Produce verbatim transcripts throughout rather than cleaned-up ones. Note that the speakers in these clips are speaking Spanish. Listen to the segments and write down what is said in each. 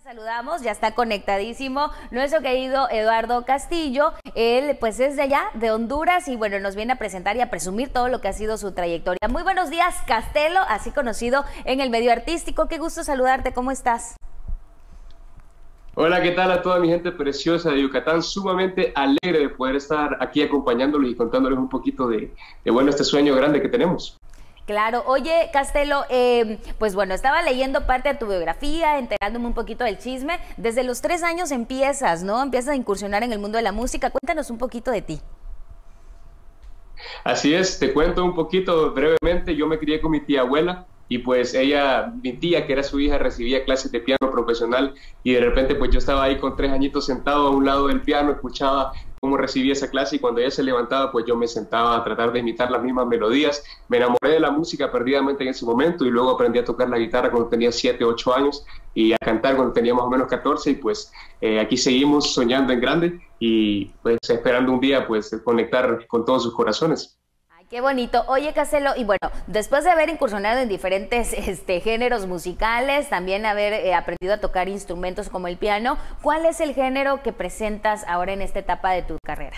Saludamos, ya está conectadísimo nuestro querido Eduardo Castillo. Él pues es de allá, de Honduras, y bueno, nos viene a presentar y a presumir todo lo que ha sido su trayectoria. Muy buenos días, Castelo, así conocido en el medio artístico. Qué gusto saludarte, ¿cómo estás? Hola, ¿qué tal a toda mi gente preciosa de Yucatán? Sumamente alegre de poder estar aquí acompañándolos y contándoles un poquito de, de bueno, este sueño grande que tenemos. Claro. Oye, Castelo, eh, pues bueno, estaba leyendo parte de tu biografía, enterándome un poquito del chisme. Desde los tres años empiezas, ¿no? Empiezas a incursionar en el mundo de la música. Cuéntanos un poquito de ti. Así es, te cuento un poquito brevemente. Yo me crié con mi tía abuela y pues ella, mi tía, que era su hija, recibía clases de piano profesional y de repente pues yo estaba ahí con tres añitos sentado a un lado del piano, escuchaba cómo recibía esa clase y cuando ella se levantaba pues yo me sentaba a tratar de imitar las mismas melodías. Me enamoré de la música perdidamente en ese momento y luego aprendí a tocar la guitarra cuando tenía siete, ocho años y a cantar cuando tenía más o menos catorce y pues eh, aquí seguimos soñando en grande y pues esperando un día pues conectar con todos sus corazones. Qué bonito. Oye, Castelo, y bueno, después de haber incursionado en diferentes este, géneros musicales, también haber eh, aprendido a tocar instrumentos como el piano, ¿cuál es el género que presentas ahora en esta etapa de tu carrera?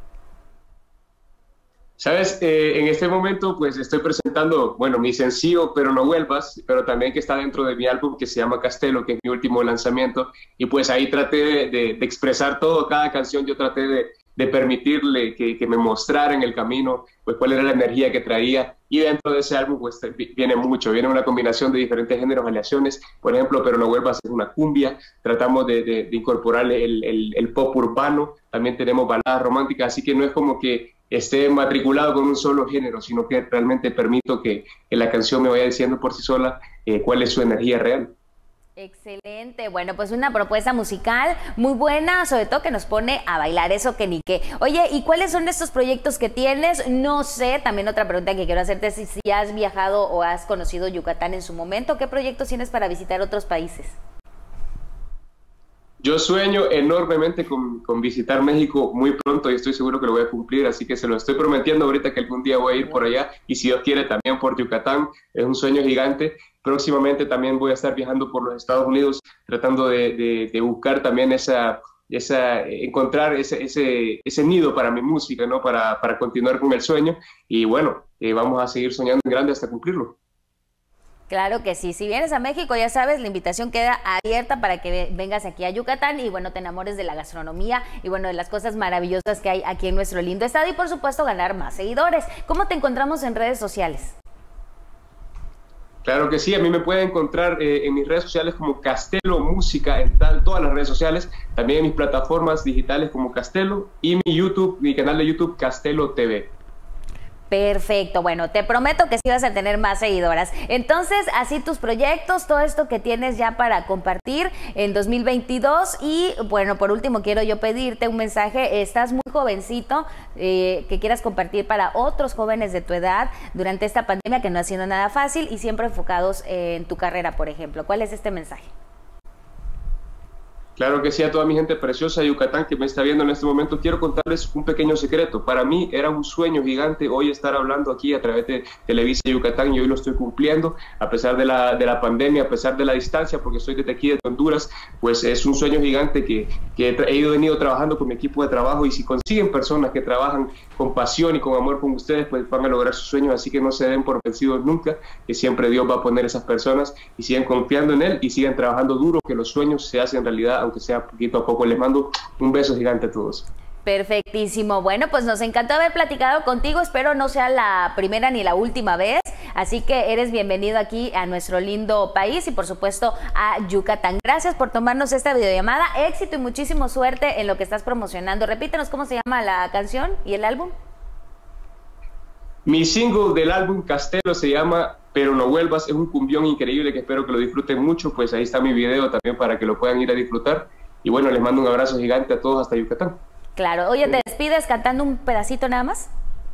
Sabes, eh, en este momento pues estoy presentando, bueno, mi sencillo Pero No Vuelvas, pero también que está dentro de mi álbum que se llama Castelo, que es mi último lanzamiento, y pues ahí traté de, de, de expresar todo, cada canción yo traté de, de permitirle que, que me mostrara en el camino pues cuál era la energía que traía, y dentro de ese álbum pues viene mucho, viene una combinación de diferentes géneros, aleaciones. Por ejemplo, Pero No Vuelvas es una cumbia, tratamos de, de, de incorporarle el, el, el pop urbano, también tenemos baladas románticas, así que no es como que esté matriculado con un solo género, sino que realmente permito que, que la canción me vaya diciendo por sí sola eh, cuál es su energía real. Excelente, bueno, pues una propuesta musical muy buena, sobre todo que nos pone a bailar, eso que ni qué. Oye, ¿y cuáles son estos proyectos que tienes? No sé, también otra pregunta que quiero hacerte es si, si has viajado o has conocido Yucatán en su momento, ¿qué proyectos tienes para visitar otros países? Yo sueño enormemente con, con visitar México muy pronto y estoy seguro que lo voy a cumplir, así que se lo estoy prometiendo ahorita que algún día voy a ir por allá y si Dios quiere también por Yucatán, es un sueño gigante. Próximamente también voy a estar viajando por los Estados Unidos tratando de, de, de buscar también esa, esa encontrar ese, ese, ese nido para mi música, ¿no? Para, para continuar con el sueño y bueno, eh, vamos a seguir soñando en grande hasta cumplirlo. Claro que sí, si vienes a México ya sabes, la invitación queda abierta para que vengas aquí a Yucatán y bueno, te enamores de la gastronomía y bueno, de las cosas maravillosas que hay aquí en nuestro lindo estado y por supuesto ganar más seguidores. ¿Cómo te encontramos en redes sociales? Claro que sí, a mí me pueden encontrar eh, en mis redes sociales como Castelo Música, en tal, todas las redes sociales, también en mis plataformas digitales como Castelo y mi YouTube, mi canal de YouTube Castelo T V. Perfecto, bueno, te prometo que sí vas a tener más seguidoras. Entonces, así tus proyectos, todo esto que tienes ya para compartir en dos mil veintidós y bueno, por último quiero yo pedirte un mensaje, estás muy jovencito, eh, que quieras compartir para otros jóvenes de tu edad durante esta pandemia que no ha sido nada fácil y siempre enfocados en tu carrera, por ejemplo. ¿Cuál es este mensaje? Claro que sí, a toda mi gente preciosa de Yucatán que me está viendo en este momento, quiero contarles un pequeño secreto. Para mí era un sueño gigante hoy estar hablando aquí a través de Televisa Yucatán y hoy lo estoy cumpliendo a pesar de la, de la pandemia, a pesar de la distancia, porque soy desde aquí, de Honduras, pues es un sueño gigante que, que he ido venido trabajando con mi equipo de trabajo y si consiguen personas que trabajan con pasión y con amor con ustedes, pues van a lograr sus sueños, así que no se den por vencidos nunca, que siempre Dios va a poner esas personas y sigan confiando en Él y sigan trabajando duro, que los sueños se hacen realidad, aunque sea poquito a poco. Les mando un beso gigante a todos. Perfectísimo. Bueno, pues nos encantó haber platicado contigo. Espero no sea la primera ni la última vez. Así que eres bienvenido aquí a nuestro lindo país y por supuesto a Yucatán. Gracias por tomarnos esta videollamada. Éxito y muchísimo suerte en lo que estás promocionando. Repítenos cómo se llama la canción y el álbum. Mi single del álbum Castelo se llama Pero No Vuelvas, es un cumbión increíble que espero que lo disfruten mucho, pues ahí está mi video también para que lo puedan ir a disfrutar y bueno, les mando un abrazo gigante a todos hasta Yucatán. Claro, oye, ¿te despides cantando un pedacito nada más?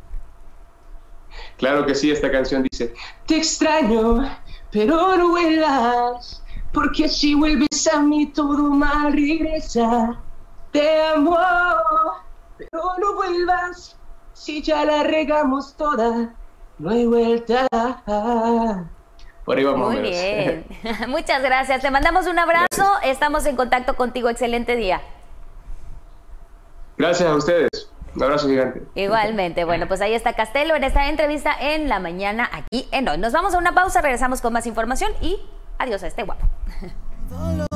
Claro que sí, esta canción dice: te extraño, pero no vuelvas, porque si vuelves a mí todo mal regresa. Te amo, pero no vuelvas, si ya la regamos toda, no hay vuelta. Por ahí vamos. Muy bien. Muchas gracias. Te mandamos un abrazo. Gracias. Estamos en contacto contigo. Excelente día. Gracias a ustedes. Un abrazo gigante. Igualmente. Bueno, pues ahí está Castelo en esta entrevista en la mañana aquí en Hoy. Nos vamos a una pausa, regresamos con más información y adiós a este guapo.